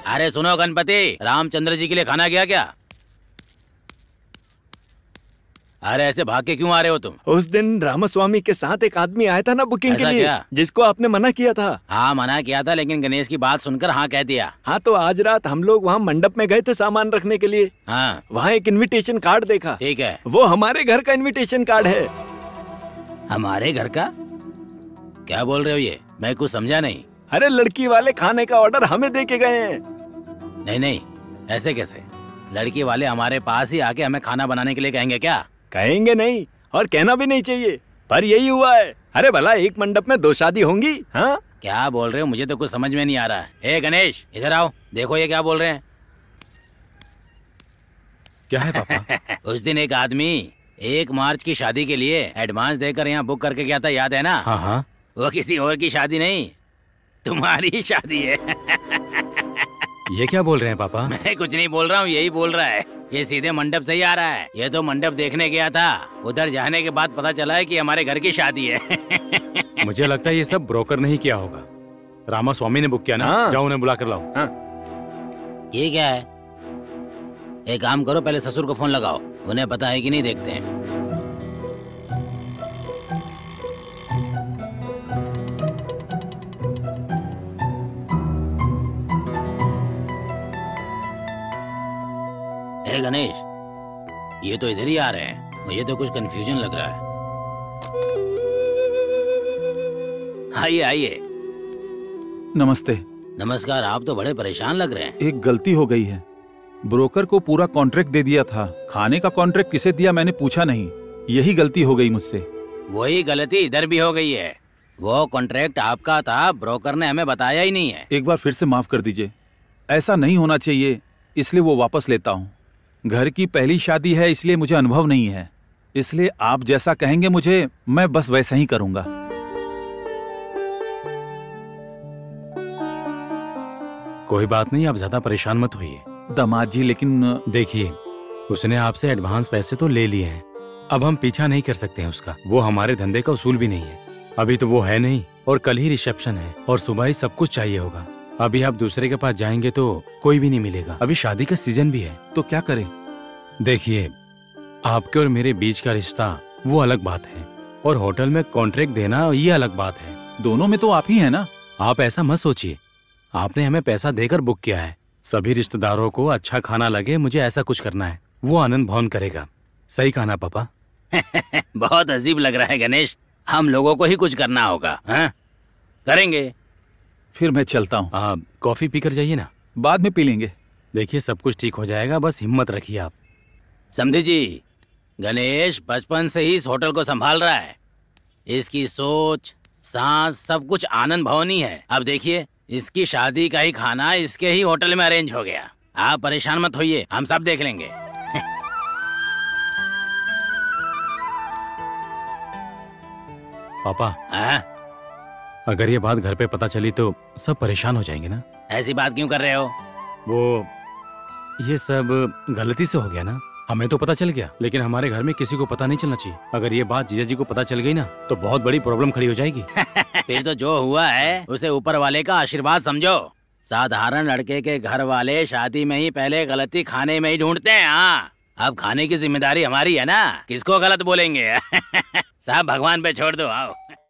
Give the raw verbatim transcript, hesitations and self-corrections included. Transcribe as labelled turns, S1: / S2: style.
S1: अरे सुनो गणपति, रामचंद्र जी के लिए खाना गया क्या? अरे ऐसे भाग के क्यों आ रहे हो तुम?
S2: उस दिन रामास्वामी के साथ एक आदमी आया था ना बुकिंग के लिए,
S1: क्या?
S2: जिसको आपने मना किया था।
S1: हाँ मना किया था, लेकिन गणेश की बात सुनकर हाँ कह दिया।
S2: हाँ तो आज रात हम लोग वहाँ मंडप में गए थे सामान रखने के लिए।
S1: हाँ
S2: वहाँ एक इनविटेशन कार्ड देखा।
S1: ठीक है,
S2: वो हमारे घर का इनविटेशन कार्ड है।
S1: हमारे घर का? क्या बोल रहे हो ये? मैं कुछ समझा नहीं।
S2: अरे लड़की वाले खाने का ऑर्डर हमें दे के गए हैं।
S1: नहीं नहीं, ऐसे कैसे? लड़की वाले हमारे पास ही आके हमें खाना बनाने के लिए कहेंगे क्या?
S2: कहेंगे नहीं, और कहना भी नहीं चाहिए, पर यही हुआ है। अरे भला एक मंडप में दो शादी होंगी? हाँ
S1: क्या बोल रहे हो? मुझे तो कुछ समझ में नहीं आ रहा है। ए गणेश इधर आओ, देखो ये क्या बोल रहे हैं।
S3: क्या है पापा?
S1: उस दिन एक आदमी एक मार्च की शादी के लिए एडवांस देकर यहाँ बुक करके गया था, याद है ना?
S3: हाँ हाँ।
S1: वो किसी और की शादी नहीं, तुम्हारी शादी है।
S3: ये क्या बोल रहे हैं पापा?
S1: मैं कुछ नहीं बोल रहा हूँ, यही बोल रहा है। ये सीधे मंडप से ही आ रहा है। ये तो मंडप देखने गया था, उधर जाने के बाद पता चला है कि हमारे घर की शादी है।
S3: मुझे लगता है ये सब ब्रोकर ने ही किया होगा। रामास्वामी ने बुक किया ना?
S2: हाँ।
S3: जाओ उन्हें बुला कर लाओ।
S2: हाँ।
S1: ये क्या है? एक काम करो, पहले ससुर को फोन लगाओ, उन्हें पता है कि नहीं देखते हैं। हे गणेश, ये तो इधर ही आ रहे हैं। मुझे तो कुछ कंफ्यूजन लग रहा है। आइए आइए।
S4: नमस्ते।
S1: नमस्कार। आप तो बड़े परेशान लग रहे हैं।
S4: एक गलती हो गई है। ब्रोकर को पूरा कॉन्ट्रैक्ट दे दिया था, खाने का कॉन्ट्रैक्ट किसे दिया मैंने पूछा नहीं। यही गलती हो गई मुझसे।
S1: वही गलती इधर भी हो गई है। वो कॉन्ट्रैक्ट आपका था, ब्रोकर ने हमें बताया ही नहीं है।
S4: एक बार फिर से माफ कर दीजिए, ऐसा नहीं होना चाहिए, इसलिए वो वापस लेता हूँ। घर की पहली शादी है, इसलिए मुझे अनुभव नहीं है, इसलिए आप जैसा कहेंगे मुझे, मैं बस वैसा ही करूंगा।
S3: कोई बात नहीं, आप ज्यादा परेशान मत होइए।
S4: दामाद जी लेकिन
S3: देखिए, उसने आपसे एडवांस पैसे तो ले लिए हैं, अब हम पीछा नहीं कर सकते हैं उसका। वो हमारे धंधे का उसूल भी नहीं है। अभी तो वो है नहीं, और कल ही रिसेप्शन है, और सुबह ही सब कुछ चाहिए होगा। अभी आप दूसरे के पास जाएंगे तो कोई भी नहीं मिलेगा। अभी शादी का सीजन भी है।
S4: तो क्या करें?
S3: देखिए, आपके और मेरे बीच का रिश्ता वो अलग बात है, और होटल में कॉन्ट्रैक्ट देना ये अलग बात है।
S4: दोनों में तो आप ही है ना।
S3: आप ऐसा मत सोचिए, आपने हमें पैसा देकर बुक किया है। सभी रिश्तेदारों को अच्छा खाना लगे, मुझे ऐसा कुछ करना है, वो आनंद भवन करेगा। सही कहा ना पापा?
S1: बहुत अजीब लग रहा है गणेश, हम लोगों को ही कुछ करना होगा। हाँ? करेंगे।
S4: फिर मैं चलता हूँ।
S3: आप कॉफी पीकर जाइए ना।
S4: बाद में पी लेंगे।
S3: देखिए सब कुछ ठीक हो जाएगा, बस हिम्मत रखिए आप।
S1: समझे जी, गणेश बचपन से ही इस होटल को संभाल रहा है। इसकी सोच, सांस, सब कुछ आनंद भवनी है। अब देखिए, इसकी शादी का ही खाना इसके ही होटल में अरेंज हो गया। आप परेशान मत होइए, हम सब देख लेंगे।
S3: पापा,
S1: हाँ?
S3: अगर ये बात घर पे पता चली तो सब परेशान हो जाएंगे ना।
S1: ऐसी बात क्यों कर रहे हो?
S3: वो ये सब गलती से हो गया ना, हमें तो पता चल गया, लेकिन हमारे घर में किसी को पता नहीं चलना चाहिए। अगर ये बात जीजा जी को पता चल गई ना, तो बहुत बड़ी प्रॉब्लम खड़ी हो जाएगी।
S1: फिर तो जो हुआ है उसे ऊपर वाले का आशीर्वाद समझो। साधारण लड़के के घर वाले शादी में ही पहले गलती खाने में ही ढूंढते हैं। हाँ, अब खाने की जिम्मेदारी हमारी है ना, किसको गलत बोलेंगे? सब भगवान पे छोड़ दो। आओ।